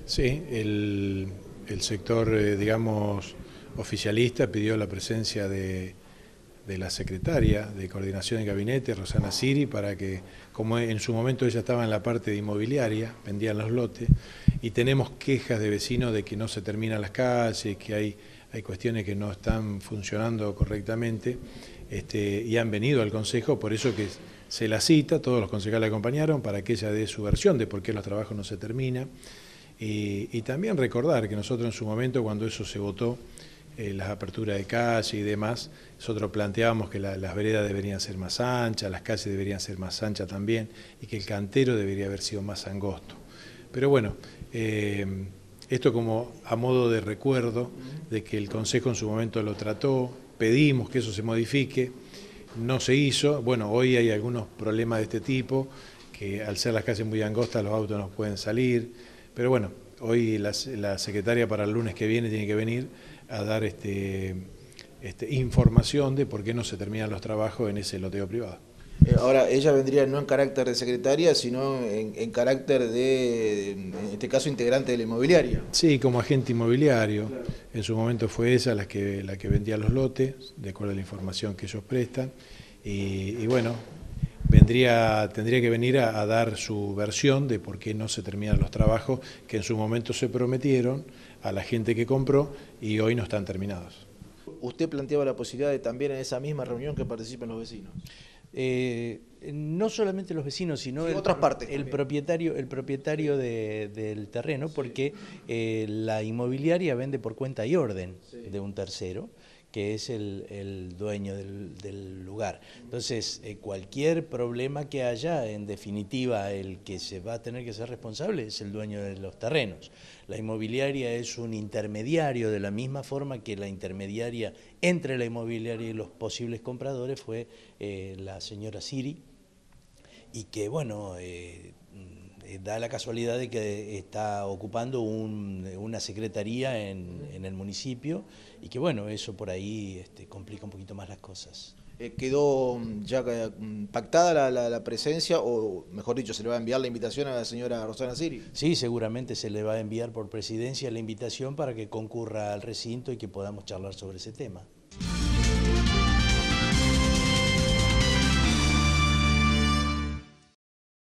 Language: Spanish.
Sí, el sector, digamos, oficialista pidió la presencia de la secretaria de Coordinación de Gabinete, Rosana Siri, para que, como en su momento ella estaba en la parte de inmobiliaria, vendían los lotes, y tenemos quejas de vecinos de que no se terminan las calles, que hay cuestiones que no están funcionando correctamente, y han venido al Consejo, por eso que se la cita, todos los concejales acompañaron, para que ella dé su versión de por qué los trabajos no se terminan. Y también recordar que nosotros en su momento, cuando eso se votó, las aperturas de calle y demás, nosotros planteábamos que las veredas deberían ser más anchas, las calles deberían ser más anchas también, y que el cantero debería haber sido más angosto. Pero bueno, esto como a modo de recuerdo de que el Consejo en su momento lo trató, pedimos que eso se modifique, no se hizo. Bueno, hoy hay algunos problemas de este tipo, que al ser las calles muy angostas los autos no pueden salir, pero bueno, hoy la secretaria para el lunes que viene tiene que venir a dar información de por qué no se terminan los trabajos en ese loteo privado. Ahora, ella vendría no en carácter de secretaria, sino en carácter de, en este caso, integrante de la inmobiliaria. Sí, como agente inmobiliario. Claro. En su momento fue ella la que vendía los lotes, de acuerdo a la información que ellos prestan. Y bueno, tendría que venir a dar su versión de por qué no se terminan los trabajos que en su momento se prometieron a la gente que compró y hoy no están terminados. ¿Usted planteaba la posibilidad de también en esa misma reunión que participen los vecinos? No solamente los vecinos, sino sí, otras partes el propietario del terreno, porque la inmobiliaria vende por cuenta y orden de un tercero, que es el dueño del lugar. Entonces, cualquier problema que haya, en definitiva, el que se va a tener que ser responsable es el dueño de los terrenos. La inmobiliaria es un intermediario, de la misma forma que la intermediaria entre la inmobiliaria y los posibles compradores fue la señora Siri, y que, bueno, da la casualidad de que está ocupando una secretaría en el municipio, y que bueno, eso por ahí complica un poquito más las cosas. ¿Quedó ya pactada la presencia, o mejor dicho, se le va a enviar la invitación a la señora Rosana Siri? Sí, seguramente se le va a enviar por presidencia la invitación para que concurra al recinto y que podamos charlar sobre ese tema.